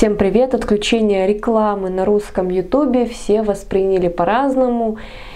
Всем привет! Отключение рекламы на русском ютубе все восприняли по-разному.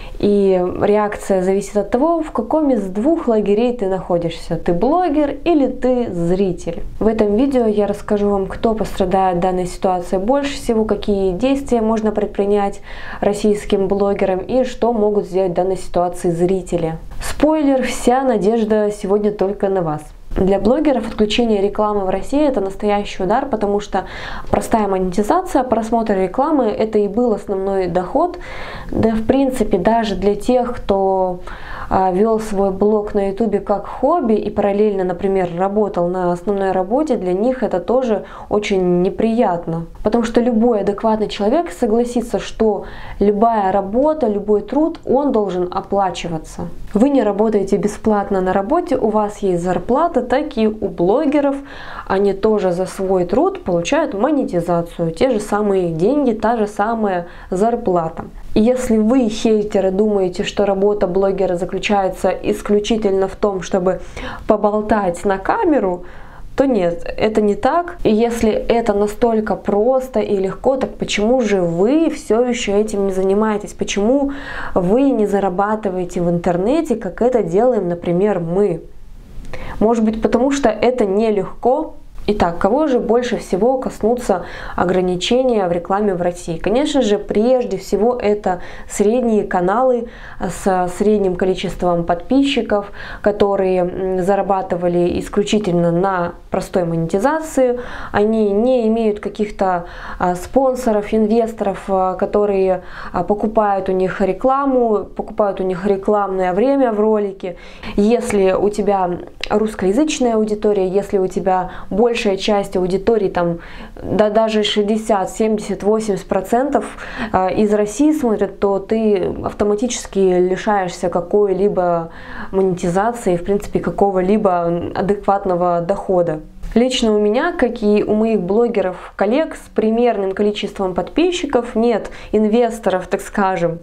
И реакция зависит от того, в каком из двух лагерей ты находишься. Ты блогер или ты зритель. В этом видео я расскажу вам, кто пострадает в данной ситуации больше всего, какие действия можно предпринять российским блогерам и что могут сделать в данной ситуации зрители. Спойлер, вся надежда сегодня только на вас. Для блогеров отключение рекламы в России — это настоящий удар, потому что простая монетизация, просмотр рекламы — это и был основной доход. Да, в принципе, даже для тех, кто вел свой блог на ютубе как хобби и параллельно, например, работал на основной работе, для них это тоже очень неприятно. Потому что любой адекватный человек согласится, что любая работа, любой труд, он должен оплачиваться. Вы не работаете бесплатно на работе, у вас есть зарплата, так и у блогеров. Они тоже за свой труд получают монетизацию, те же самые деньги, та же самая зарплата. И если вы, хейтеры, думаете, что работа блогера заключается исключительно в том, чтобы поболтать на камеру, то нет, это не так. И если это настолько просто и легко, так почему же вы все еще этим не занимаетесь? Почему вы не зарабатываете в интернете, как это делаем, например, мы? Может быть, потому что это нелегко? Итак, кого же больше всего коснутся ограничения в рекламе в России? Конечно же, прежде всего это средние каналы с средним количеством подписчиков, которые зарабатывали исключительно на простой монетизации. Они не имеют каких-то спонсоров, инвесторов, которые покупают у них рекламу, покупают у них рекламное время в ролике. Если у тебя русскоязычная аудитория, если у тебя большая часть аудитории, там, да, даже 60, 70, 80% из России смотрят, то ты автоматически лишаешься какой-либо монетизации, в принципе, какого-либо адекватного дохода. Лично у меня, как и у моих блогеров-коллег с примерным количеством подписчиков, нет инвесторов, так скажем,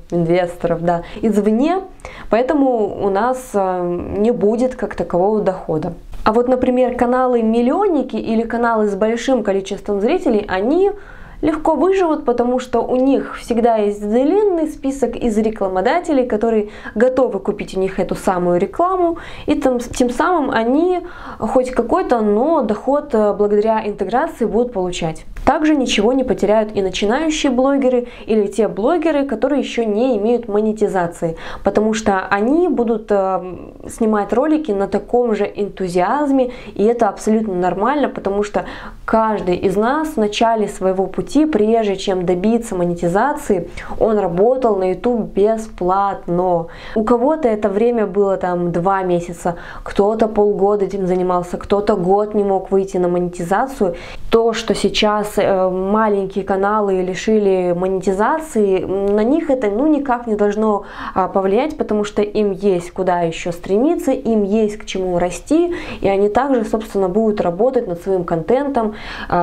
извне, поэтому у нас не будет как такового дохода. А вот, например, каналы-миллионники или каналы с большим количеством зрителей, они легко выживут, потому что у них всегда есть длинный список из рекламодателей, которые готовы купить у них эту самую рекламу, и тем самым они хоть какой-то, но доход благодаря интеграции будут получать. Также ничего не потеряют и начинающие блогеры или те блогеры, которые еще не имеют монетизации, потому что они будут снимать ролики на таком же энтузиазме, и это абсолютно нормально, потому что каждый из нас в начале своего пути, прежде чем добиться монетизации, он работал на YouTube бесплатно. У кого-то это время было там 2 месяца, кто-то полгода этим занимался, кто-то год не мог выйти на монетизацию. То, что сейчас маленькие каналы лишили монетизации, на них это никак не должно повлиять, потому что им есть куда еще стремиться, им есть к чему расти, и они также, собственно, будут работать над своим контентом,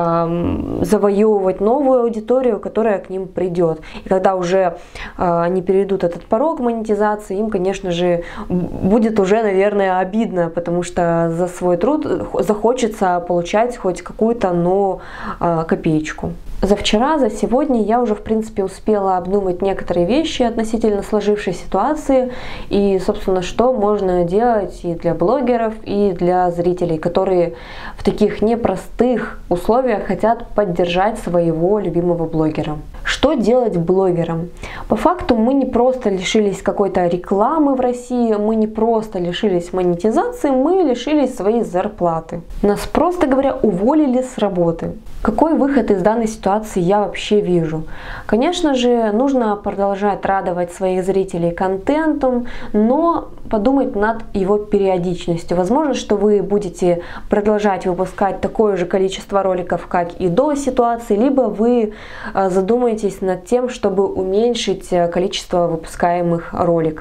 завоевывать новую аудиторию, которая к ним придет. И когда уже они перейдут этот порог монетизации, им, конечно же, будет уже, наверное, обидно, потому что за свой труд захочется получать хоть какую-то, но копеечку. За вчера, за сегодня я уже, в принципе, успела обдумать некоторые вещи относительно сложившейся ситуации и, собственно, что можно делать и для блогеров, и для зрителей, которые в таких непростых условиях хотят поддержать своего любимого блогера. Что делать блогерам? По факту мы не просто лишились какой-то рекламы в России, мы не просто лишились монетизации, мы лишились своей зарплаты. Нас, просто говоря, уволили с работы. Какой выход из данной ситуации я вообще вижу? Конечно же, нужно продолжать радовать своих зрителей контентом, но подумать над его периодичностью. Возможно, что вы будете продолжать выпускать такое же количество роликов, как и до ситуации, либо вы задумаетесь над тем, чтобы уменьшить количество выпускаемых роликов.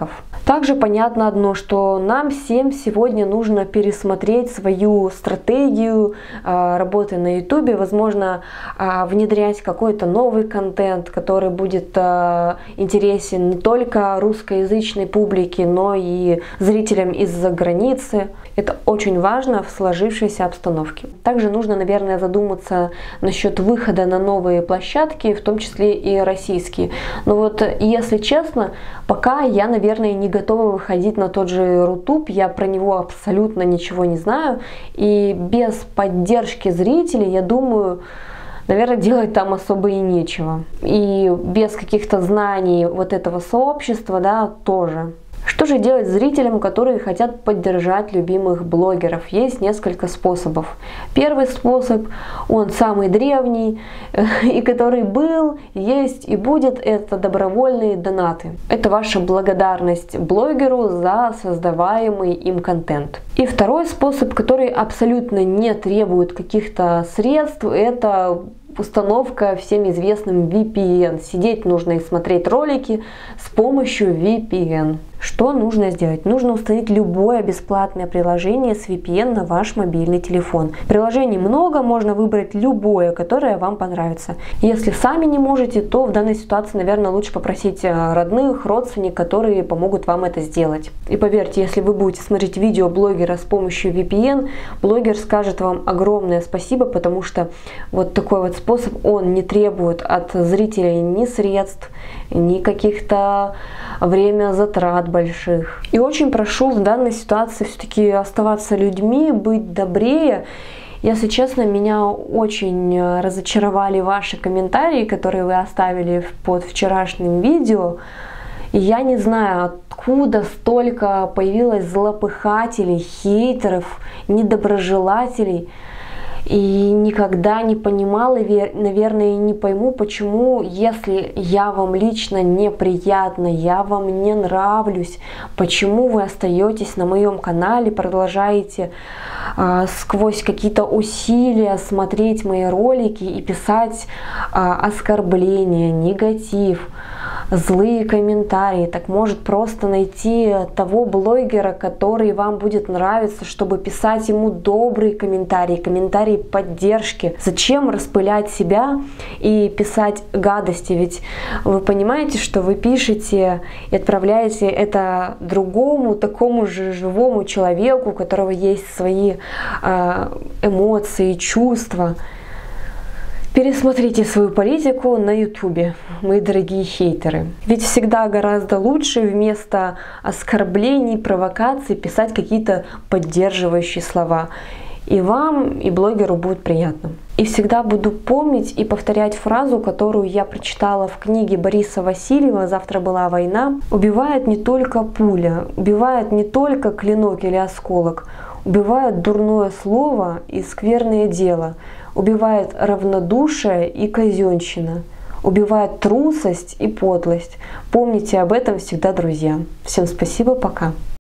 Также понятно одно, что нам всем сегодня нужно пересмотреть свою стратегию работы на YouTube, возможно, внедрять какой-то новый контент, который будет интересен не только русскоязычной публике, но и зрителям из-за границы. Это очень важно в сложившейся обстановке. Также нужно, наверное, задуматься насчет выхода на новые площадки, в том числе и российские. Но вот, если честно, пока я, наверное, не готова выходить на тот же Рутуб, я про него абсолютно ничего не знаю, и без поддержки зрителей, я думаю, наверное, делать там особо и нечего. И без каких-то знаний вот этого сообщества, да, тоже. Что же делать зрителям, которые хотят поддержать любимых блогеров? Есть несколько способов. Первый способ, он самый древний, и который был, есть и будет, это добровольные донаты. Это ваша благодарность блогеру за создаваемый им контент. И второй способ, который абсолютно не требует каких-то средств, это установка всем известным VPN. Сидеть нужно и смотреть ролики с помощью VPN. Что нужно сделать? Нужно установить любое бесплатное приложение с VPN на ваш мобильный телефон. Приложений много, можно выбрать любое, которое вам понравится. Если сами не можете, то в данной ситуации, наверное, лучше попросить родных, родственников, которые помогут вам это сделать. И поверьте, если вы будете смотреть видео блогера с помощью VPN, блогер скажет вам огромное спасибо, потому что вот такой вот способ, он не требует от зрителей ни средств, ни каких-то время затрат больших. И очень прошу в данной ситуации все-таки оставаться людьми, быть добрее. Если честно, меня очень разочаровали ваши комментарии, которые вы оставили под вчерашним видео. И я не знаю, откуда столько появилось злопыхателей, хейтеров, недоброжелателей. И никогда не понимала, наверное, и не пойму, почему, если я вам лично неприятна, я вам не нравлюсь, почему вы остаетесь на моем канале, продолжаете сквозь какие-то усилия смотреть мои ролики и писать оскорбления, негатив, злые комментарии. Так может просто найти того блогера, который вам будет нравиться, чтобы писать ему добрые комментарии, комментарии поддержки. Зачем распылять себя и писать гадости? Ведь вы понимаете, что вы пишете и отправляете это другому, такому же живому человеку, у которого есть свои эмоции, чувства. Пересмотрите свою политику на YouTube, мои дорогие хейтеры. Ведь всегда гораздо лучше вместо оскорблений, провокаций писать какие-то поддерживающие слова. И вам, и блогеру будет приятно. И всегда буду помнить и повторять фразу, которую я прочитала в книге Бориса Васильева «Завтра была война». Убивает не только пуля, убивает не только клинок или осколок, убивает дурное слово и скверное дело, убивает равнодушие и казенщина, убивает трусость и подлость. Помните об этом всегда, друзья. Всем спасибо, пока.